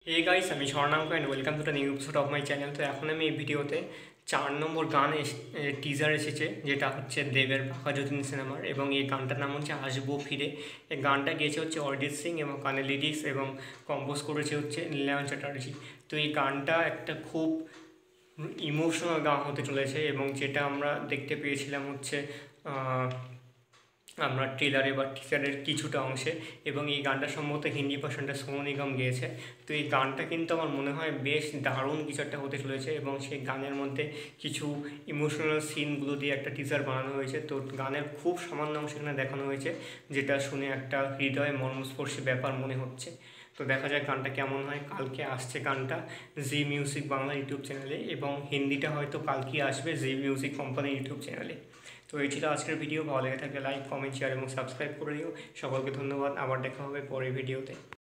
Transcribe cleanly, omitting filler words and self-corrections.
হে guys, আমি Swarnanka and welcome to the new episode of my channel. তো এখন আমি এই ভিডিওতে 4 নম্বর গান টিজার এসেছে, যেটা হচ্ছে দেবের পাখা যতীন সিনেমার, এবং এই গানটার নাম হচ্ছে আসবো ফিরে। এই গানটা গেয়েছে হচ্ছে অরিজিৎ সিং এবং গানের লিরিক্স এবং কম্পোজ করেছে হচ্ছে নীলায়ন চ্যাটার্জি। তো এই গানটা একটা খুব ইমোশনাল গান হতে চলেছে, এবং যেটা আমরা দেখতে পেয়েছিলাম হচ্ছে আমরা ট্রেলারে বা টিজারের কিছুটা অংশে, এবং এই গানটা সম্ভবত হিন্দি ভার্সনটা সোনু নিগম গেয়েছে। তো এই গানটা কিন্তু আমার মনে হয় বেশ দারুণ কিছু একটা হতে চলেছে, এবং সেই গানের মধ্যে কিছু ইমোশনাল সিনগুলো দিয়ে একটা টিজার বানানো হয়েছে। তো গানের খুব সামান্য অংশ এখানে দেখানো হয়েছে, যেটা শুনে একটা হৃদয় মর্মস্পর্শী ব্যাপার মনে হচ্ছে। তো দেখা যায় গানটা কেমন হয়। কালকে আসছে গানটা জি মিউজিক বাংলা ইউটিউব চ্যানেলে, এবং হিন্দিটা হয়তো কালকে আসবে জি মিউজিক কোম্পানির ইউটিউব চ্যানেলে। তো এই ছিল আজকের ভিডিও। ভালো লেগে থাকলে লাইক, কমেন্ট, শেয়ার এবং সাবস্ক্রাইব করে দিও। সকলকে ধন্যবাদ। আবার দেখা হবে পরের ভিডিওতে।